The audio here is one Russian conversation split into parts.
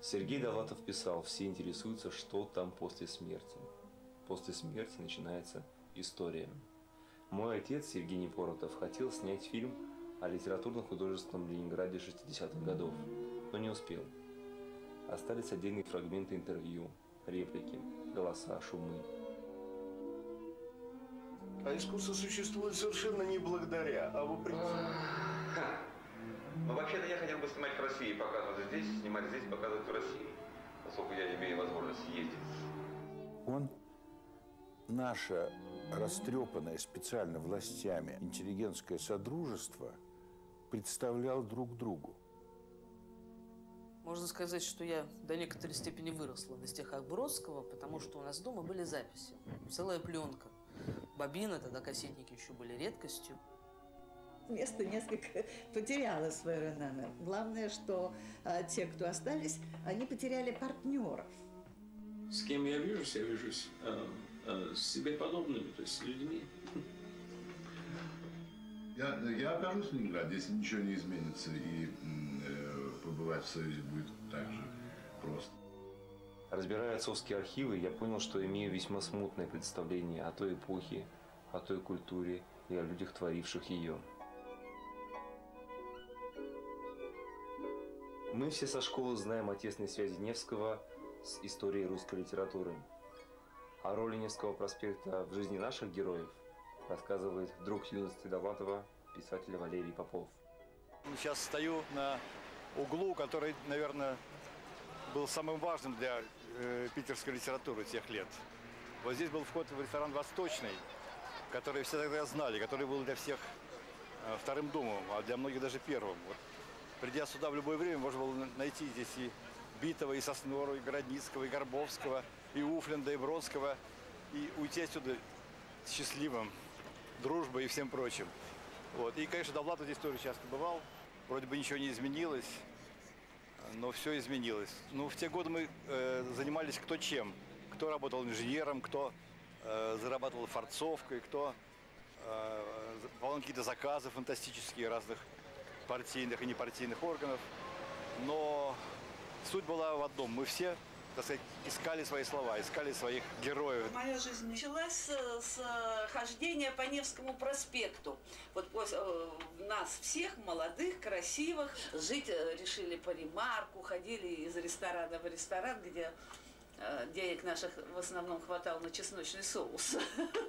Сергей Довлатов писал: все интересуются, что там после смерти. После смерти начинается история. Мой отец, Сергей Непоротов, хотел снять фильм о литературно-художественном Ленинграде 60-х годов, но не успел. Остались отдельные фрагменты интервью, реплики, голоса, шумы. А искусство существует совершенно не благодаря, а вопреки. Ну, вообще-то я хотел бы снимать в России, показывать здесь, снимать здесь, показывать в России, поскольку я имею возможность ездить. Он наше растрепанное специально властями интеллигентское содружество представлял друг другу. Можно сказать, что я до некоторой степени выросла на стихах Бродского, потому что у нас дома были записи. Целая пленка. Бобины, тогда кассетники еще были редкостью. Место несколько потеряло свой реноме. Главное, что те, кто остались, они потеряли партнеров. С кем я вижусь с себе подобными, то есть с людьми. Я окажусь в Ленинграде, если ничего не изменится, и побывать в Союзе будет так же просто. Разбирая отцовские архивы, я понял, что имею весьма смутное представление о той эпохе, о той культуре и о людях, творивших ее. Мы все со школы знаем о тесной связи Невского с историей русской литературы. О роли Невского проспекта в жизни наших героев рассказывает друг юности Довлатова, писатель Валерий Попов. Сейчас стою на углу, который, наверное, был самым важным для питерской литературы тех лет. Вот здесь был вход в ресторан «Восточный», который все тогда знали, который был для всех вторым домом, а для многих даже первым. Вот, придя сюда в любое время, можно было найти здесь и Битова, и Соснору, и Городницкого, и Горбовского, и Уфленда, и Бродского, и уйти отсюда счастливым, дружбой и всем прочим. Вот. И, конечно, Довлатов здесь тоже часто бывал. Вроде бы ничего не изменилось, но все изменилось. Ну, в те годы мы занимались кто чем. Кто работал инженером, кто зарабатывал форцовкой, кто выполнял какие-то заказы фантастические разных партийных и непартийных органов. Но суть была в одном. Мы все, так сказать, искали свои слова, искали своих героев. Моя жизнь началась с хождения по Невскому проспекту. Вот нас всех, молодых, красивых, жить решили по Ремарку, ходили из ресторана в ресторан, где денег наших в основном хватало на чесночный соус.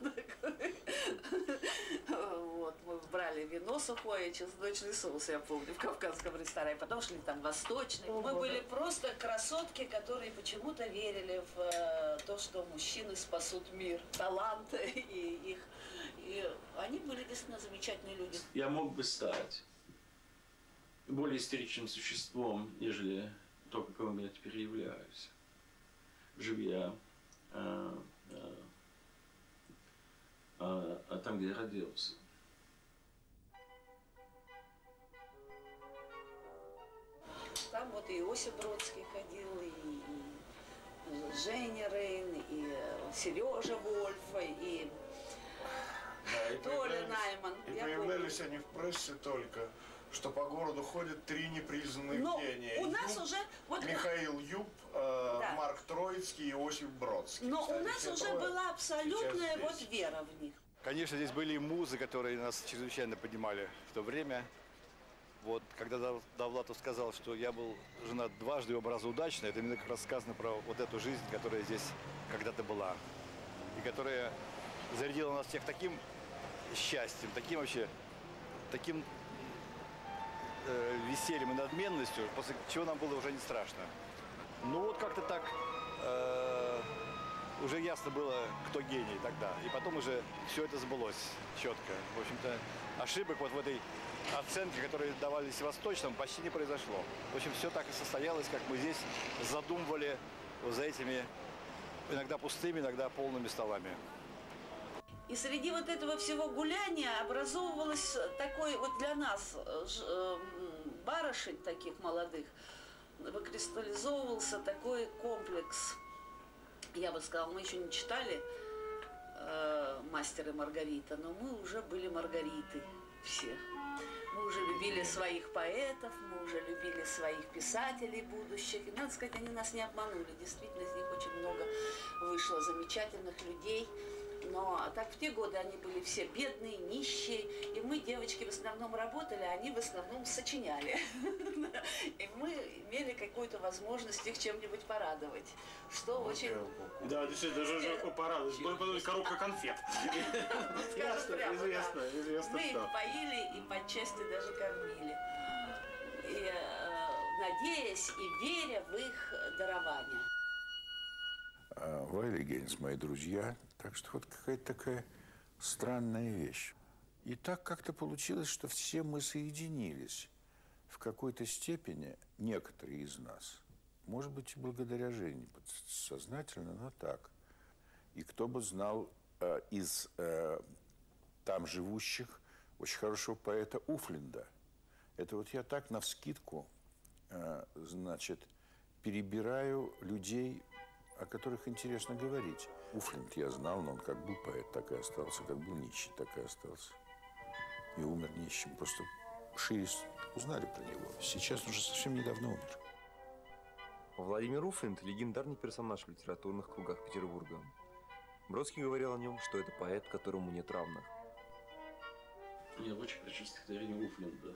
Вот, мы брали вино сухое, чесночный соус, я помню, в кавказском ресторане. Потом шли там восточный. Мы были просто красотки, которые почему-то верили в то, что мужчины спасут мир, талант и их. И они были действительно замечательные люди. Я мог бы стать более истеричным существом, нежели то, каковым я теперь являюсь. Живя там, где я родился. Там вот и Иосиф Бродский ходил, и Женя Рейн, и Сережа Вольф, и Толя Найман. И появлялись они в прессе только, что по городу ходят три непризнанных гения. У нас уже... Вот, Михаил Юб, да. Марк Троицкий и Иосиф Бродский. Но у нас уже была абсолютная вот вера в них. Конечно, здесь были и музы, которые нас чрезвычайно поднимали в то время. Вот, когда Довлатов сказал, что я был женат дважды и оба раза удачно, это именно как раз сказано про вот эту жизнь, которая здесь когда-то была. И которая зарядила нас всех таким счастьем, таким вообще, таким весельем и надменностью, после чего нам было уже не страшно. Ну вот как-то так уже ясно было, кто гений тогда. И потом уже все это сбылось четко. В общем-то, ошибок вот в этой оценке, которые давались Восточным, почти не произошло. В общем, все так и состоялось, как мы здесь задумывали вот за этими иногда пустыми, иногда полными столами. И среди вот этого всего гуляния образовывалось такой, вот для нас, барышень таких молодых, выкристаллизовывался такой комплекс. Я бы сказала, мы еще не читали «Мастер и Маргарита», но мы уже были Маргариты все. Мы уже любили своих поэтов, мы уже любили своих писателей будущих. И, надо сказать, они нас не обманули. Действительно, из них очень много вышло замечательных людей. Но так в те годы они были все бедные, нищие. И мы, девочки, в основном работали, а они в основном сочиняли. И мы имели какую-то возможность их чем-нибудь порадовать. Что очень... Да, действительно, даже порадовать. Было подумать, коробка конфет. Известно. Мы их поили и по части даже кормили. И надеясь и веря в их дарование. Валя и Гейнс мои друзья, так что вот какая-то такая странная вещь. И так как-то получилось, что все мы соединились в какой-то степени, некоторые из нас. Может быть, и благодаря Жене, подсознательно, но так. И кто бы знал из там живущих очень хорошего поэта Уфленда. Это вот я так навскидку, значит, перебираю людей, о которых интересно говорить. Уфленд я знал, но он как был поэт, так и остался, как был нищий, так и остался. И умер нищим. Просто шире узнали про него. Сейчас он уже совсем недавно умер. Владимир Уфленд – легендарный персонаж в литературных кругах Петербурга. Бродский говорил о нем, что это поэт, которому нет равных. Я очень хочу стихотворение Уфленда.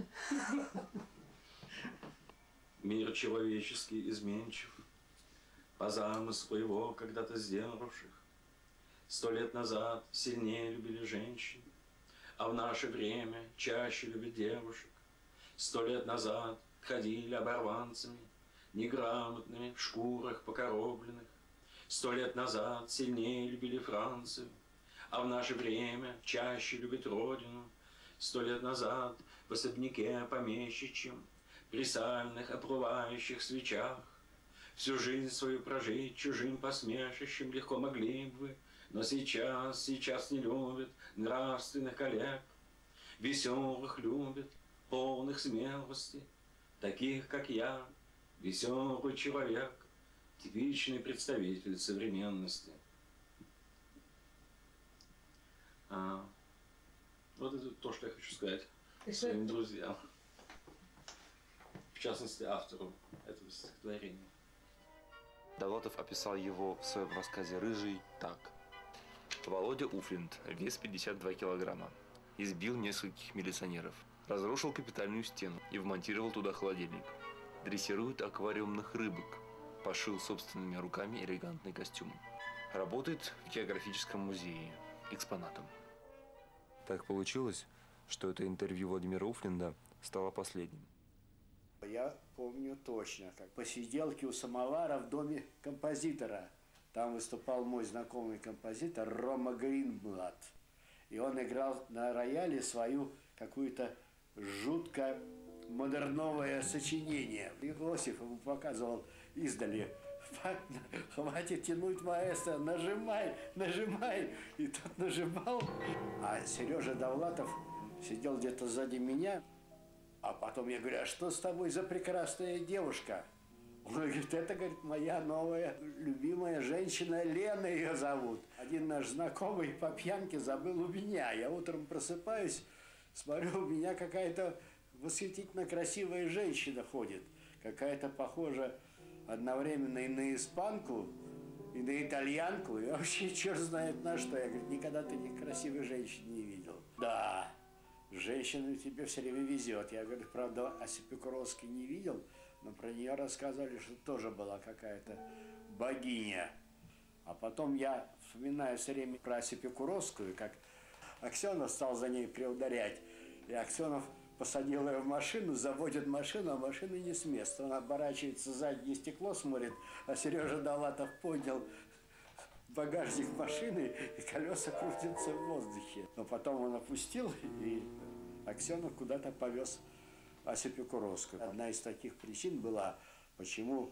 Мир человеческий изменчив, по замыслу его когда-то сделавших. 100 лет назад сильнее любили женщин, а в наше время чаще любят девушек. 100 лет назад ходили оборванцами, неграмотными, в шкурах покоробленных. 100 лет назад сильнее любили Францию, а в наше время чаще любят родину. 100 лет назад в особняке помещичьем, при сальных оплывающих свечах, всю жизнь свою прожить чужим посмешищем легко могли бы вы, но сейчас не любят нравственных коллег. Веселых любят, полных смелости, таких, как я, веселый человек, типичный представитель современности. Вот это то, что я хочу сказать своим друзьям. В частности, автору этого стихотворения. Довлатов описал его в своем рассказе «Рыжий» так. Володя Уфленд, вес 52 килограмма, избил нескольких милиционеров, разрушил капитальную стену и вмонтировал туда холодильник, дрессирует аквариумных рыбок, пошил собственными руками элегантный костюм, работает в географическом музее экспонатом. Так получилось, что это интервью Владимира Уфленда стало последним. Я помню точно, как посиделки у самовара в доме композитора. Там выступал мой знакомый композитор Рома Гринблат. И он играл на рояле свою какую-то жутко модерновое сочинение. Иосиф ему показывал издали: хватит тянуть, маэстро, нажимай, нажимай. И тот нажимал. А Сережа Довлатов сидел где-то сзади меня. А потом я говорю: а что с тобой за прекрасная девушка? Он говорит: это, говорит, моя новая любимая женщина, Лена ее зовут. Один наш знакомый по пьянке забыл у меня. Я утром просыпаюсь, смотрю, у меня какая-то восхитительно красивая женщина ходит. Какая-то похожа одновременно и на испанку, и на итальянку, и вообще черт знает на что. Я говорю: никогда таких красивых женщин не видел. Да. Женщина тебе все время везет. Я, говорю, правда, Осипи Куровской не видел, но про нее рассказывали, что тоже была какая-то богиня. А потом я вспоминаю все время про Осипи Куровскую, как Аксенов стал за ней приударять. И Аксенов посадил ее в машину, заводит машину, а машина не с места. Он оборачивается, заднее стекло смотрит, а Сережа Довлатов поднял багажник машины, и колеса крутятся в воздухе. Но потом он опустил, и Аксенов куда-то повез Осипи Куровскую. Одна из таких причин была, почему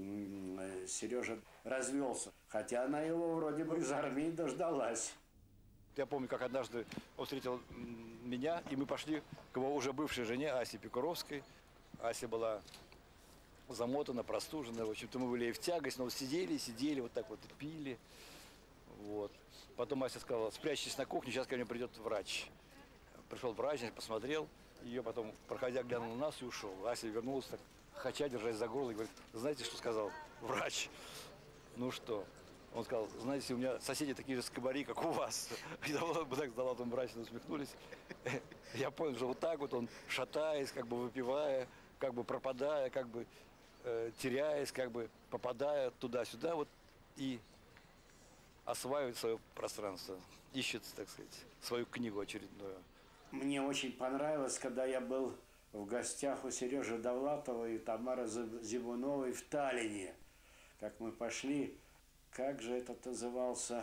Сережа развелся. Хотя она его вроде бы из армии дождалась. Я помню, как однажды он встретил меня, и мы пошли к его уже бывшей жене Асе Пикуровской. Ася была замотана, простужена. В общем-то, мы были и в тягость, но сидели, вот так вот пили. Вот. Потом Ася сказала: спрячьтесь на кухне, сейчас ко мне придет врач. Пришел врач, посмотрел, Ее потом, проходя, глянул на нас и ушел. Ася вернулась, так, хача, держась за горло, и говорит, знаете, что сказал врач? Ну что? Он сказал, знаете, у меня соседи такие же скобари, как у вас. И так сдала, там мрачно усмехнулись. Я понял, что вот так вот он, шатаясь, как бы выпивая, как бы пропадая, как бы теряясь, как бы попадая туда-сюда, вот и осваивает свое пространство, ищет, так сказать, свою книгу очередную. Мне очень понравилось, когда я был в гостях у Сережи Довлатова и Тамары Зибуновой в Таллине. Как мы пошли, как же этот назывался?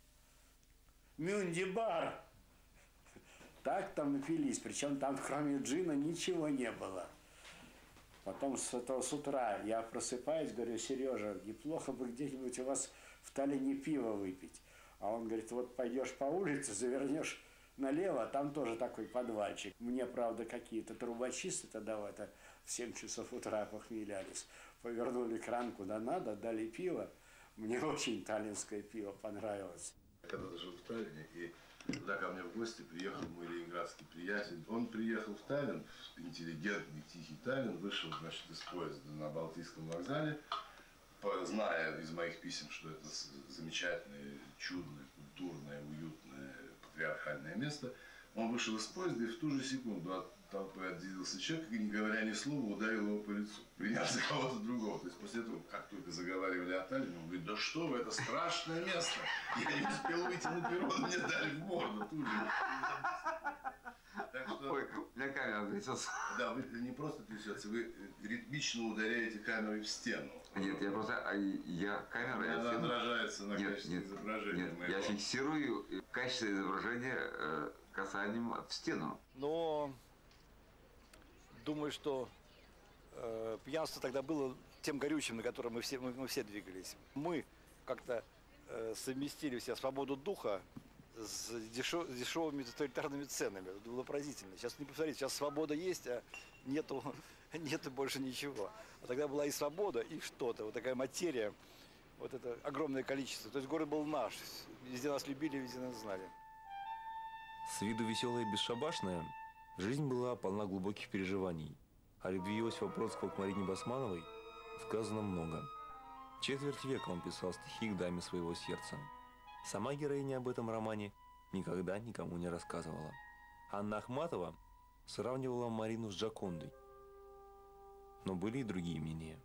Мюнди-бар. Так там напились, причем там кроме джина ничего не было. Потом с утра я просыпаюсь, говорю, Сережа, неплохо бы где-нибудь у вас в Таллине пиво выпить. А он говорит, вот пойдешь по улице, завернешь налево, а там тоже такой подвальчик. Мне, правда, какие-то трубочисты тогда в 7 часов утра похмелялись. Повернули кран куда надо, дали пиво. Мне очень таллинское пиво понравилось. Когда-то жил в Таллине, и туда ко мне в гости приехал мой ленинградский приятель. Он приехал в Таллин, в интеллигентный, тихий Таллин, вышел, значит, из поезда на Балтийском вокзале, зная из моих писем, что это замечательное, чудное, культурное, уютное, патриархальное место, он вышел из поезда и в ту же секунду от толпы отделился человек и, не говоря ни слова, ударил его по лицу, приняв за кого-то другого. То есть после этого, как только заговаривали о Таллине, он говорит, да что вы, это страшное место. Я не успел выйти на перрон, мне дали в морду тут же. Так что, ой, у меня камера трясется. Да, вы не просто трясется, вы ритмично ударяете камерой в стену. Нет, я просто, камера... Она отражается на качестве изображения. Нет, я фиксирую качество изображения касанием в стену. Но думаю, что пьянство тогда было тем горючим, на котором мы все двигались. Мы как-то совместили в себя свободу духа с дешевыми тоталитарными ценами. Это было поразительно. Сейчас не повторите, сейчас свобода есть, а нету больше ничего. А тогда была и свобода, и что-то, вот такая материя, вот это огромное количество. То есть город был наш, везде нас любили, везде нас знали. С виду веселая и бесшабашная, жизнь была полна глубоких переживаний. О любви Иосифа Бродского к Марине Басмановой сказано много. Четверть века он писал стихи к даме своего сердца. Сама героиня об этом романе никогда никому не рассказывала. Анна Ахматова сравнивала Марину с Джокондой. Но были и другие мнения.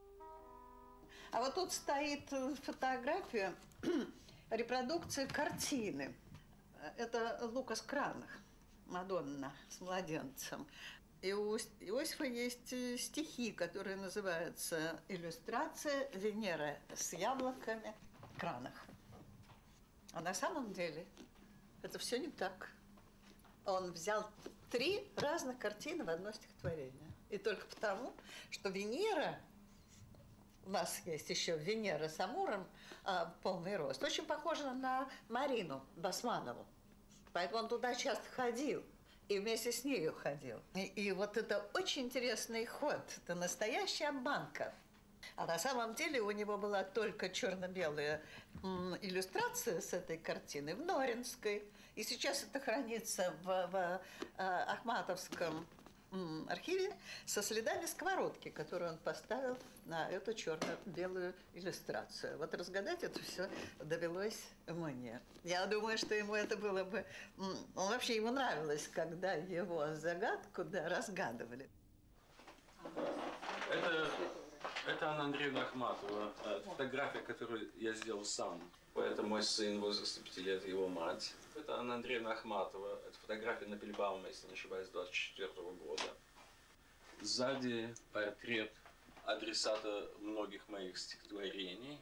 А вот тут стоит фотография, репродукция картины. Это Лукас Кранах, Мадонна с младенцем. И у Иосифа есть стихи, которые называются «Иллюстрация Венера с яблоками Кранах». А на самом деле это все не так. Он взял 3 разных картины в одно стихотворение. И только потому, что Венера, у нас есть еще Венера с Амуром, полный рост, очень похожа на Марину Басманову. Поэтому он туда часто ходил. И вместе с нею ходил. И вот это очень интересный ход. Это настоящая обманка. А на самом деле у него была только черно-белая иллюстрация с этой картины в Норинской. И сейчас это хранится в Ахматовском архиве со следами сковородки, которую он поставил на эту черно-белую иллюстрацию. Вот разгадать это все довелось мне. Я думаю, что ему это было бы... вообще ему нравилось, когда его загадку разгадывали. Это Анна Андреевна Ахматова, фотография, которую я сделал сам. Это мой сын, возраста 5 лет, его мать. Это Анна Андреевна Ахматова. Это фотография на Пельбаума, если не ошибаюсь, 24-го года. Сзади портрет адресата многих моих стихотворений.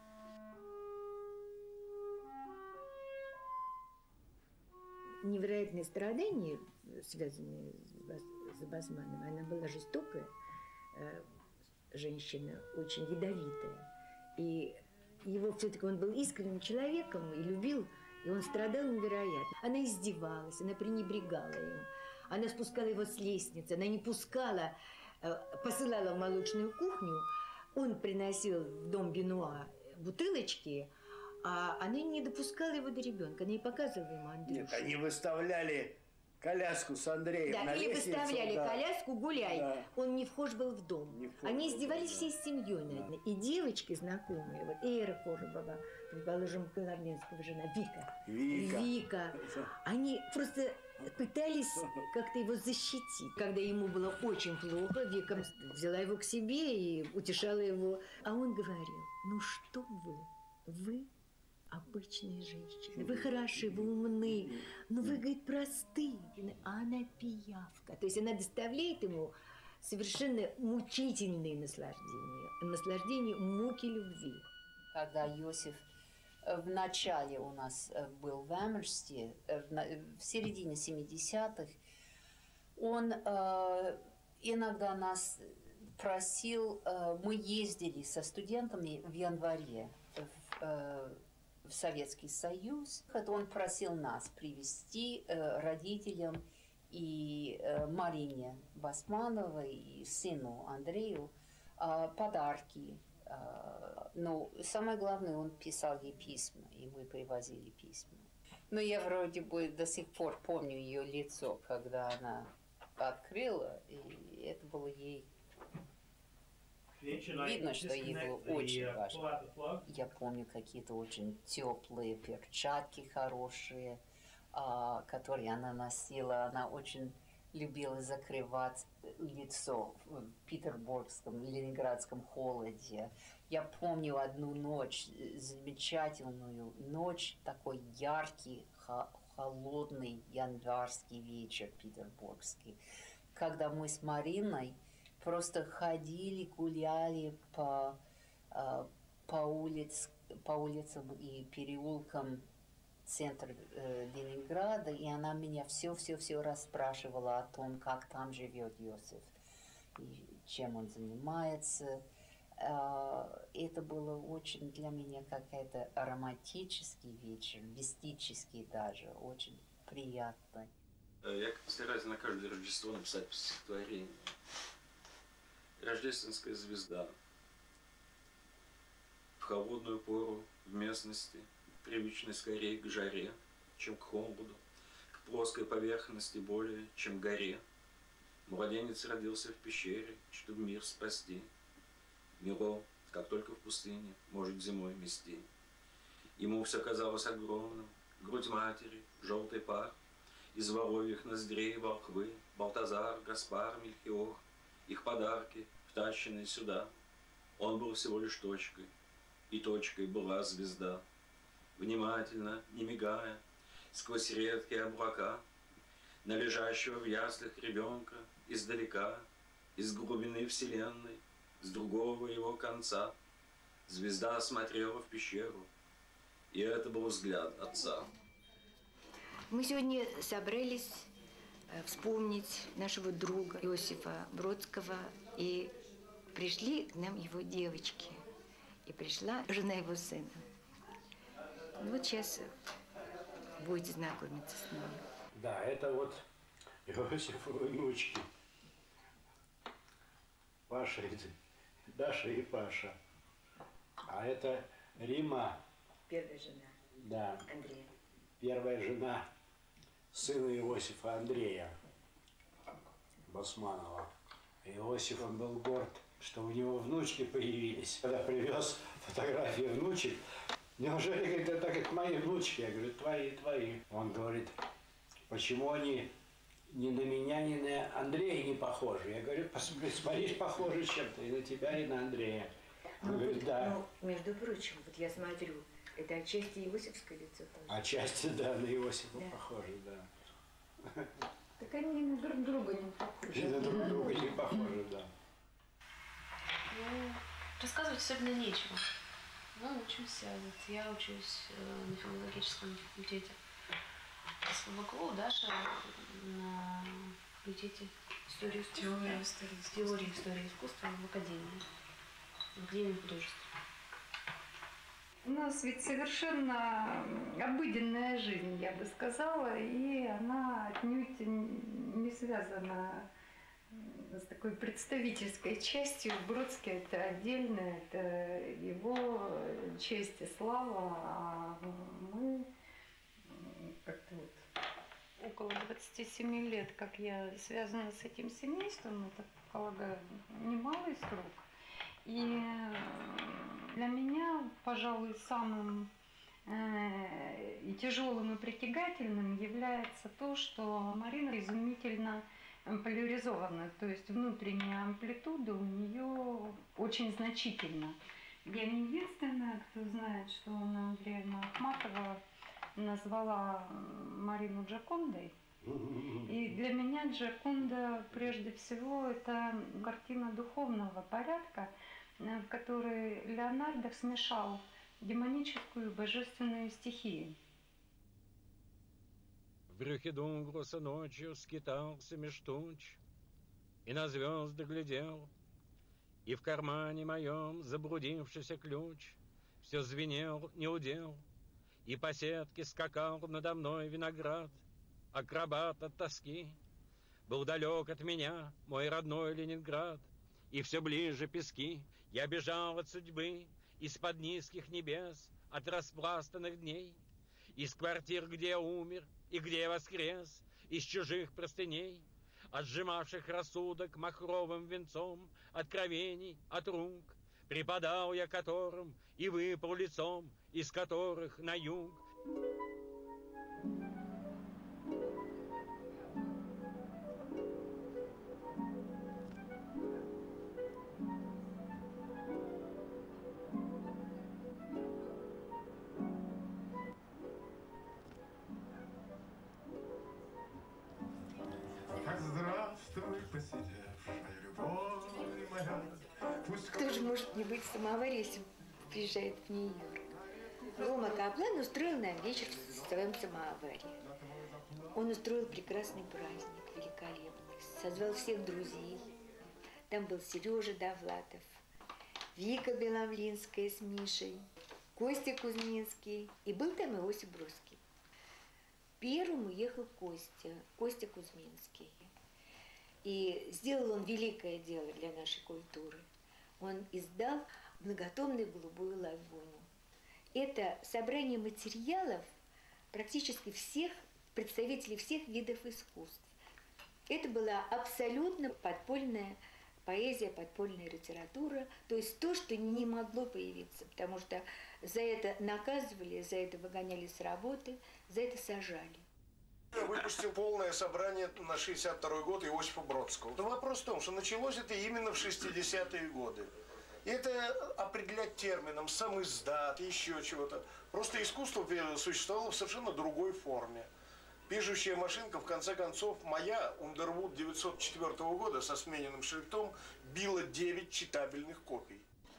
Невероятные страдания, связанные с Басмановой, она была жестокая, женщина, очень ядовитая. И его все-таки он был искренним человеком и любил, и он страдал невероятно. Она издевалась, она пренебрегала им, она спускала его с лестницы, она не пускала, посылала в молочную кухню, он приносил в дом Бенуа бутылочки, а она не допускала его до ребенка, она не показывала ему Андрюшу. Нет, они выставляли коляску с Андреем. Да, или выставляли коляску, гуляй. Да. Он не вхож был в дом. Они издевались всей семьей, наверное. И девочки знакомые, вот Эра Коробова, предположим, Головненского жена, Вика. Они просто пытались как-то его защитить. Когда ему было очень плохо, Вика взяла его к себе и утешала его. А он говорил, ну что вы обычные женщины, вы хороши, вы умны, но вы, говорит, простые, а она пиявка. То есть она доставляет ему совершенно мучительные наслаждения муки любви. Когда Иосиф в начале у нас был в Амherсте, в середине 70-х, он иногда нас просил, мы ездили со студентами в январе в Советский Союз. Он просил нас привезти родителям и Марине Басмановой и сыну Андрею подарки. Но самое главное, он писал ей письма, и мы привозили письма. Но я вроде бы до сих пор помню ее лицо, когда она открыла, и это было ей... Видно, что ей было очень важно. Я помню какие-то очень теплые перчатки хорошие, которые она носила. Она очень любила закрывать лицо в петербургском, ленинградском холоде. Я помню одну ночь, замечательную ночь, такой яркий, холодный январский вечер петербургский, когда мы с Мариной просто ходили, гуляли по улицам и переулкам центра Ленинграда, и она меня все расспрашивала о том, как там живет Иосиф, и чем он занимается. Это было очень для меня какой-то романтический вечер, мистический даже, очень приятно. Я стараюсь на каждое Рождество написать стихотворение. Рождественская звезда. В холодную пору в местности, привычной скорее к жаре, чем к холоду, к плоской поверхности более, чем к горе. Младенец родился в пещере, чтобы мир спасти. Мило, как только в пустыне, может зимой мести. Ему все казалось огромным, грудь матери, желтый пар, из воровьих ноздрей волхвы, Балтазар, Гаспар, Мельхиор, их подарки, втащенные сюда. Он был всего лишь точкой, и точкой была звезда. Внимательно, не мигая, сквозь редкие облака, на лежащего в яслях ребенка издалека, из глубины вселенной, с другого его конца, звезда смотрела в пещеру, и это был взгляд отца. Мы сегодня собрались вспомнить нашего друга Иосифа Бродского, и пришли к нам его девочки, и пришла жена его сына. Вот сейчас будете знакомиться с ними. Да, это вот Иосифовы внучки. Паша, Даша и Паша. А это Рима. Первая жена. Да. Андрея. Первая жена сына Иосифа Андрея Басманова. Иосиф, он был горд, что у него внучки появились. Когда привез фотографии внучек, неужели, говорит, это как мои внучки? Я говорю, твои. Он говорит, почему они ни на меня, ни на Андрея не похожи? Я говорю, смотри, похожи чем-то и на тебя, и на Андрея. Он говорит, да. Ну, между прочим, вот я смотрю, это отчасти иосифское лицо тоже. Отчасти, да, на Иосифа похожи, да. Так они друг друга не похожи. И на друг друга не похожи, да. Ну, рассказывать особенно нечего. Мы учимся, вот я учусь на филологическом факультете СФБКУ, Даша на факультете истории искусства. Теории истории искусства в Академии художеств. У нас ведь совершенно обыденная жизнь, я бы сказала, и она отнюдь не связана с такой представительской частью. Бродский – это отдельно, это его честь и слава, а мы как-то вот около 27 лет, как я связана с этим семейством, это, полагаю, немалый срок. И для меня, пожалуй, самым и тяжелым и притягательным является то, что Марина изумительно поляризована, то есть внутренняя амплитуда у нее очень значительна. Я не единственная, кто знает, что Анна Андреевна Ахматова назвала Марину Джокондой. И для меня Джоконда прежде всего это картина духовного порядка, в которой Леонардо смешал демоническую и божественную стихии. В брюхе Дунгруса ночью скитался меж туч, и на звезды глядел, и в кармане моем заблудившийся ключ все звенел, не удел, и по сетке скакал надо мной виноград, акробат от тоски. Был далек от меня мой родной Ленинград, и все ближе пески. Я бежал от судьбы, из-под низких небес, от распластанных дней, из квартир, где я умер и где я воскрес, из чужих простыней, отжимавших рассудок махровым венцом откровений от рук, преподал я которым и выпал лицом, из которых на юг. Здравствуй, посидевшая любовь моя. Кто же может не быть в самоваре, если приезжает в Нью-Йорк? Рома Каплан устроил нам вечер в своем самоваре. Он устроил прекрасный праздник, великолепный. Созвал всех друзей. Там был Сережа Довлатов, Вика Беломлинская с Мишей, Костя Кузьминский. И был там Иосиф Бродский. Первым уехал Костя Кузьминский. И сделал он великое дело для нашей культуры. Он издал многотомную «Голубую лагуну». Это собрание материалов практически всех представителей всех видов искусств. Это была абсолютно подпольная поэзия, подпольная литература, то есть то, что не могло появиться, потому что за это наказывали, за это выгоняли с работы, за это сажали. Я выпустил полное собрание на 62-й год Иосифа Бродского. Но вопрос в том, что началось это именно в 60-е годы. И это определять термином самиздат, еще чего-то. Просто искусство существовало в совершенно другой форме. Пишущая машинка, в конце концов, моя Ундервуд 904 года со смененным шрифтом била 9 читабельных копий.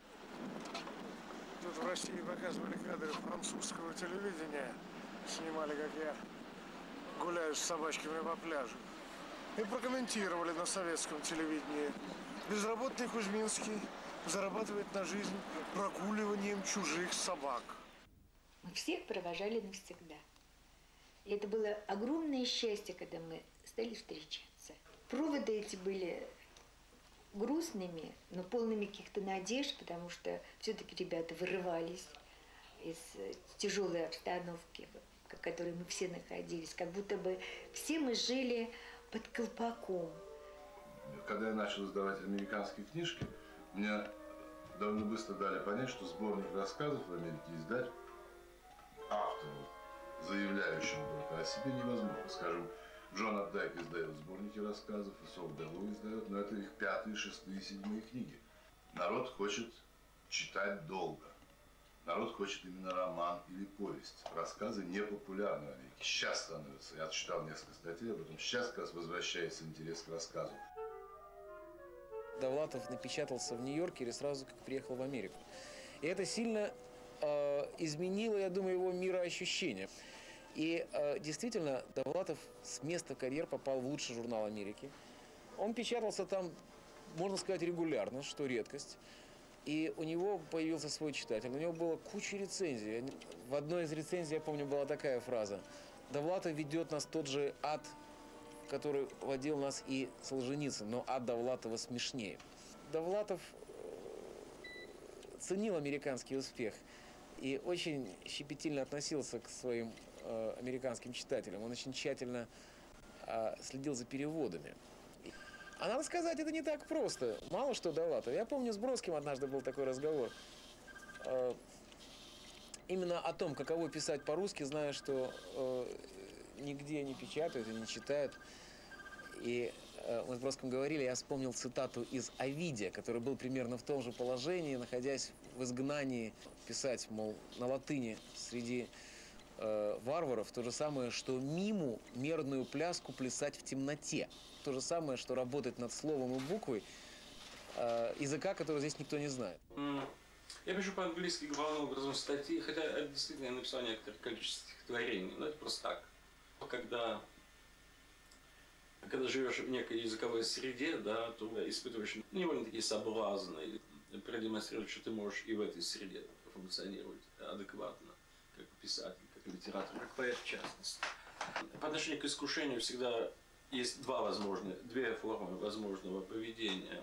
Тут в России показывали кадры французского телевидения. Снимали, как я гуляю с собачками по пляжу. И прокомментировали на советском телевидении. Безработный Кузьминский зарабатывает на жизнь прогуливанием чужих собак. Мы всех провожали навсегда. И это было огромное счастье, когда мы стали встречаться. Проводы эти были грустными, но полными каких-то надежд, потому что все-таки ребята вырывались из тяжелой обстановки, в которой мы все находились. Как будто бы все мы жили под колпаком. Когда я начал издавать американские книжки, мне довольно быстро дали понять, что сборник рассказов в Америке издать автору, заявляющему только о себе, невозможно. Скажем, Джон Апдайк издает сборники рассказов, и Сок Делу издает, но это их 5-й, 6-й, 7-й книги. Народ хочет читать долго. Народ хочет именно роман или повесть. Рассказы не популярны в Америке. Сейчас становятся. Я читал несколько статей об этом. Сейчас как раз возвращается интерес к рассказу. Довлатов напечатался в Нью-Йорке или сразу как приехал в Америку. И это сильно изменило, я думаю, его мироощущение. И действительно, Довлатов с места карьер попал в лучший журнал Америки. Он печатался там, можно сказать, регулярно, что редкость. И у него появился свой читатель. У него было куча рецензий. В одной из рецензий, я помню, была такая фраза: «Довлатов ведет нас тот же ад, в который водил нас и Солженицын, но ад Довлатова смешнее». Довлатов ценил американский успех и очень щепетильно относился к своим американским читателям. Он очень тщательно следил за переводами. А надо сказать, это не так просто. Мало что Довлатов. Я помню, с Бродским однажды был такой разговор. Именно о том, каково писать по-русски, зная, что нигде не печатают и не читают. И мы с Бродским говорили, я вспомнил цитату из Овидия, который был примерно в том же положении, находясь в изгнании, писать, мол, на латыни среди варваров, то же самое, что миму, мерную пляску плясать в темноте. То же самое, что работать над словом и буквой языка, которого здесь никто не знает. Я пишу по-английски главным образом статьи, хотя это действительно я написал некоторое количество стихотворений, но это просто так. Когда живешь в некой языковой среде, да, то испытываешь невольно такие соблазны, продемонстрировать, что ты можешь и в этой среде функционировать адекватно, как писатель, как литератор, как поэт в частности. По отношению к искушению всегда есть две формы возможного поведения.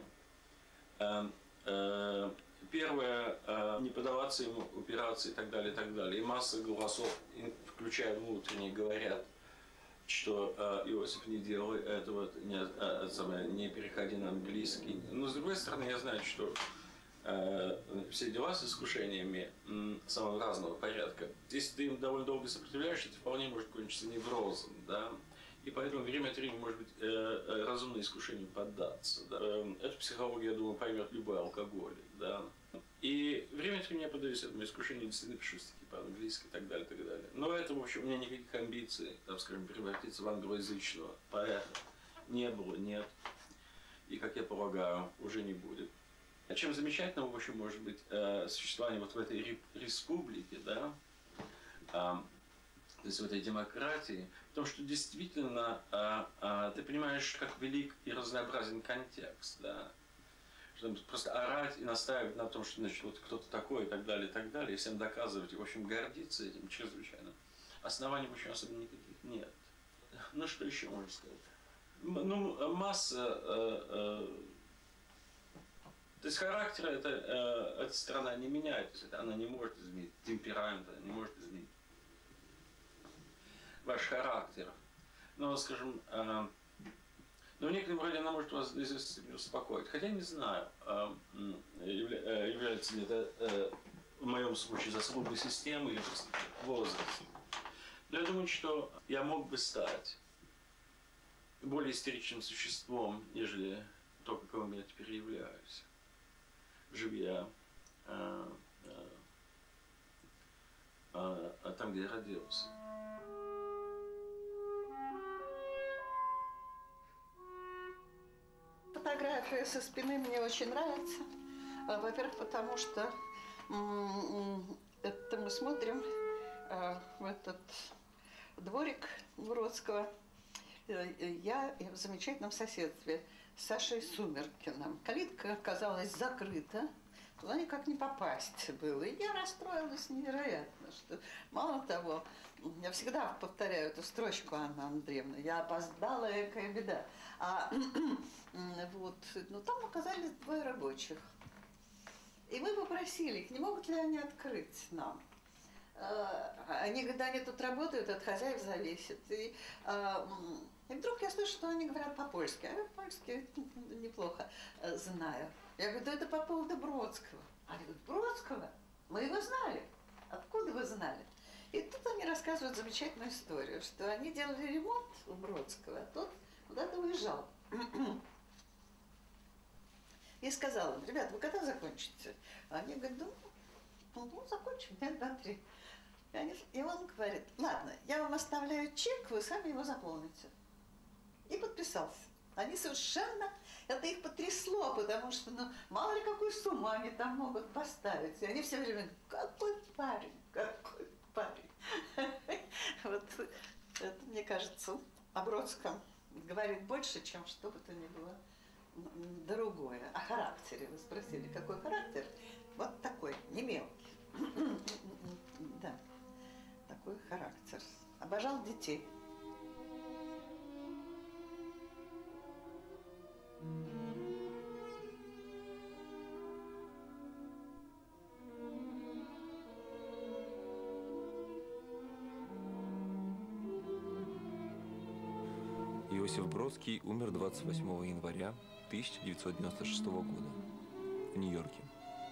Первое – не поддаваться ему, упираться и так далее, и так далее. И масса голосов, включая внутренние, говорят, что Иосиф, не делай этого, не переходи на английский. Но с другой стороны, я знаю, что все дела с искушениями самого разного порядка. Если ты им довольно долго сопротивляешься, это вполне может кончиться неврозом, да? И поэтому время от времени может быть разумно искушению поддаться. Да? Эту психологию, я думаю, поймет любой алкоголик. Да? И время от времени я поддаюсь этому искушению, действительно пишу стихи по-английски и так далее, и так далее. Но это, в общем, у меня никаких амбиций, там, скажем, превратиться в англоязычного поэта не было, нет. И, как я полагаю, уже не будет. А чем замечательного, в общем, может быть существование вот в этой республике, да, то есть в этой демократии, потому что действительно ты понимаешь, как велик и разнообразен контекст, да, что просто орать и настаивать на том, что, значит, вот кто-то такой и так далее, и всем доказывать, и, в общем, гордиться этим чрезвычайно. Оснований, в общем, особенно никаких нет. Ну, что еще можно сказать? Ну, масса... То есть характера эта страна не меняет, то есть она не может изменить темперамент, она не может изменить ваш характер. Но, скажем, в некотором роде она может вас здесь успокоить. Хотя не знаю, является ли это в моем случае заслугой системы или просто возраст. Но я думаю, что я мог бы стать более истеричным существом, нежели то, каковым я теперь являюсь. Живя там, где я родился. Фотография со спины мне очень нравится. Во-первых, потому что это мы смотрим в этот дворик Бродского. Я в замечательном соседстве с Сашей Сумеркиным. Калитка оказалась закрыта, туда никак не попасть было. И я расстроилась невероятно, что мало того, я всегда повторяю эту строчку Анны Андреевны, я опоздала, экая беда. Вот, но там оказались двое рабочих. И мы попросили их, не могут ли они открыть нам. Они говорят, они тут работают, от хозяев зависит. И вдруг я слышу, что они говорят по-польски. А я по-польски неплохо знаю. Я говорю, да это по поводу Бродского. Они говорят, Бродского? Мы его знали. Откуда вы знали? И тут они рассказывают замечательную историю, что они делали ремонт у Бродского, а тот куда-то уезжал. И сказал им, ребят, вы когда закончите? Они говорят, ну закончим, дня 2-3. И он говорит, ладно, я вам оставляю чек, вы сами его заполните. И подписался. Они совершенно, это их потрясло, потому что, ну, мало ли какую сумму они там могут поставить. И они все время говорят, какой парень, какой парень. Вот это, мне кажется, о Бродском говорит больше, чем что бы то ни было другое. О характере. Вы спросили, какой характер? Вот такой, не мелкий. Да, такой характер. Обожал детей. Иосиф Бродский умер 28 января 1996 года в Нью-Йорке.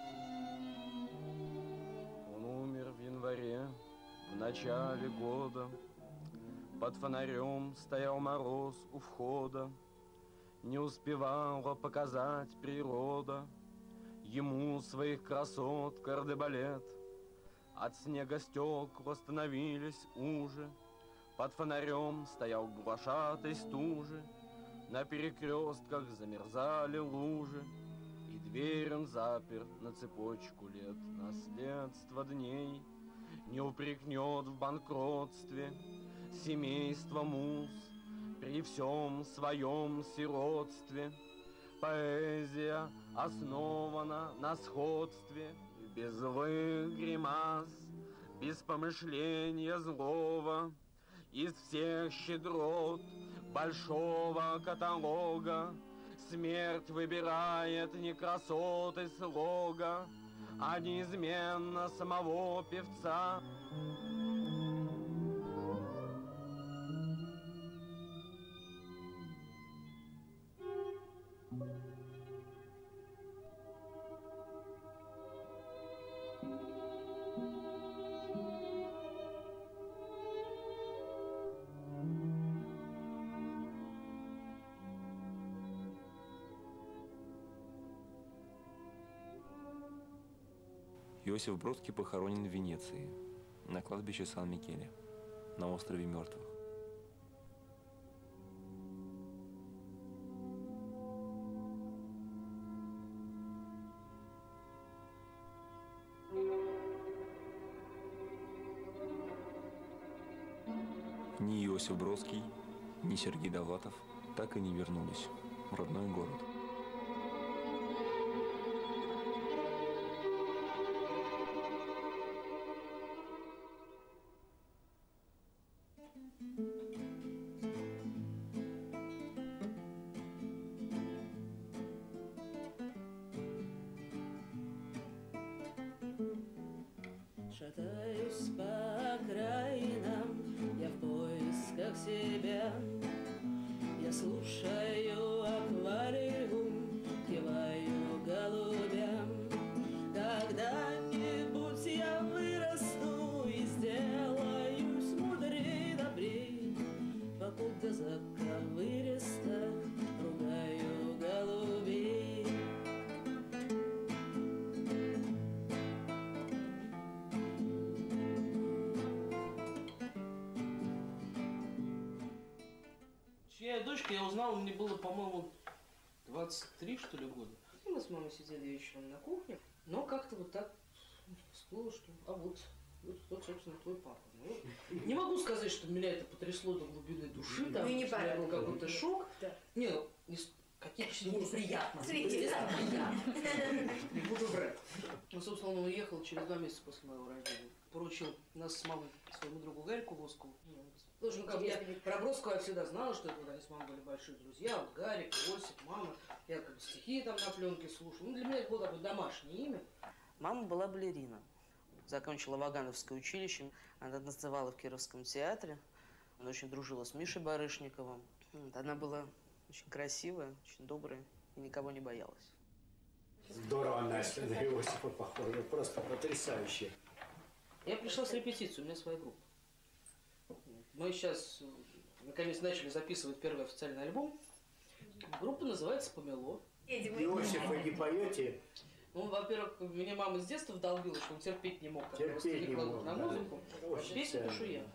Он умер в январе, в начале года. Под фонарем стоял мороз у входа. Не успевала показать природа ему своих красот кардебалет. От снега стекла становились уже. Под фонарем стоял глашатай стужи. На перекрестках замерзали лужи. И дверь он запер на цепочку лет. Наследство дней не упрекнет в банкротстве семейство муз при всем своем сиротстве. Поэзия основана на сходстве, без злых гримас, без помышления злого. Из всех щедрот большого каталога смерть выбирает не красоты слога, а неизменно самого певца. Иосиф Бродский похоронен в Венеции, на кладбище Сан-Микеле, на острове Мертвых. Ни Иосиф Бродский, ни Сергей Довлатов так и не вернулись в родной город. Шатаюсь по окраинам, я в поисках себя. Я слушаю аквариум, киваю голубям. Когда-нибудь я вырасту и сделаюсь мудрей, добрей. Покуда заковыристо ругаю голубей. Чья дочка, я узнал, мне было, по-моему, 23, что ли, года. И мы с мамой сидели вечером на кухне, но как-то вот так всплыло, что вот, собственно, твой папа. Ну, не могу сказать, что меня это потрясло до глубины души, там, не что у меня был какой-то шок. Да. Не, какие-то неприятно. Неприятно. Не буду врать. Ну, собственно, он уехал через 2 месяца после моего рождения. Поручил нас с мамой своему другу Гарику Воскову. Слушай, ну как я про Бродского я всегда знала, что это, они с мамой были большие друзья. Вот Гарик, Осип, мама. Я как бы стихи там на пленке слушал. Ну, для меня это было такое домашнее имя. Мама была балерина. Закончила Вагановское училище. Она танцевала в Кировском театре. Она очень дружила с Мишей Барышниковым. Она была очень красивая, очень добрая и никого не боялась. Здорово, Настя, на Иосифа похожа. Просто потрясающе. Я пришла с репетицией, у меня своя группа. Мы сейчас, наконец, начали записывать первый официальный альбом. Группа называется «Помело». Иосифа не поете? Ну, во-первых, меня мама с детства вдолбила, что он терпеть не мог, когда Терпеть не кладут мог, на да. музыку. Очень Песню ценно. пишу я.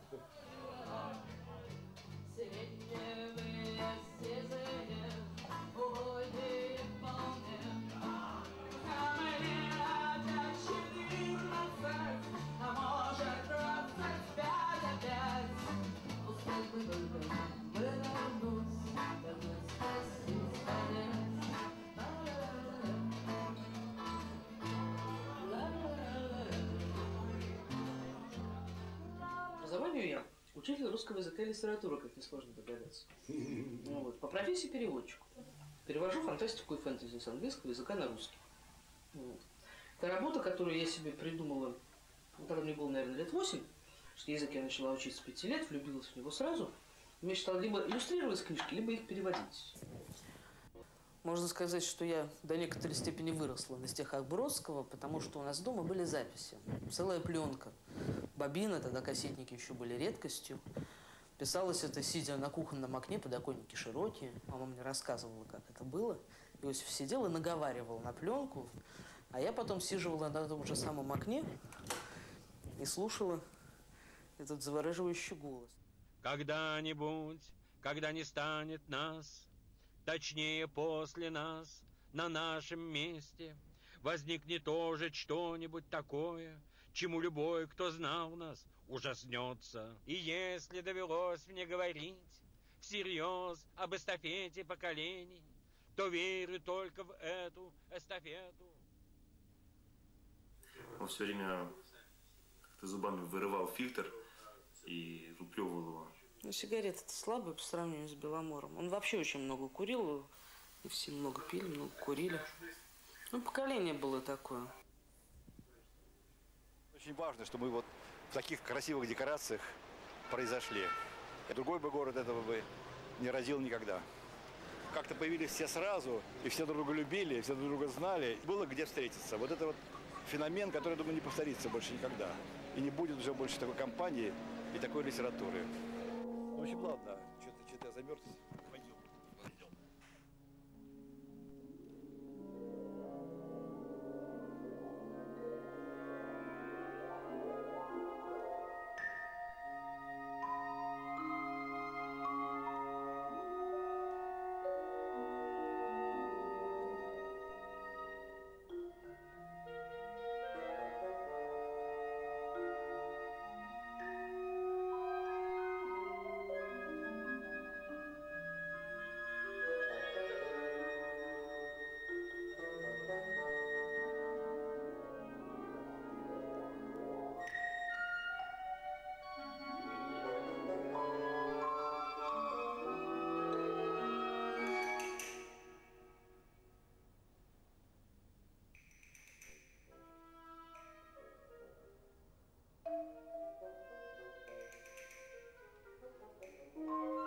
По образованию я учитель русского языка и литературы, как несложно догадаться. Ну, вот. По профессии переводчик. Перевожу фантастику и фэнтези с английского языка на русский. Вот. Это работа, которую я себе придумала, когда мне было, наверное, лет 8, что язык я начала учить с 5 лет, влюбилась в него сразу. Мечтал либо иллюстрировать книжки, либо их переводить. Можно сказать, что я до некоторой степени выросла на стихах Бродского, потому что у нас дома были записи. Целая пленка. Бобины, тогда кассетники еще были редкостью. Писалось это, сидя на кухонном окне, подоконники широкие. Мама мне рассказывала, как это было. Иосиф сидел и наговаривал на пленку, а я потом сиживала на том же самом окне и слушала этот завораживающий голос. Когда-нибудь, когда не станет нас, точнее после нас, на нашем месте, возникнет тоже что-нибудь такое, чему любой, кто знал нас, ужаснется. И если довелось мне говорить всерьез об эстафете поколений, то верю только в эту эстафету. Он все время как-то зубами вырывал фильтр и выплевывал его. Ну, сигареты-то слабые по сравнению с Беломором. Он вообще очень много курил, и все много пили, много курили. Ну, поколение было такое. Очень важно, что мы вот в таких красивых декорациях произошли. Другой бы город этого бы не родил никогда. Как-то появились все сразу, и все друг друга любили, все друг друга знали. Было где встретиться. Вот это вот феномен, который, думаю, не повторится больше никогда. И не будет уже больше такой компании и такой литературы. Ну, в общем, ладно, что-то я замерз. Пойдем. Thank you.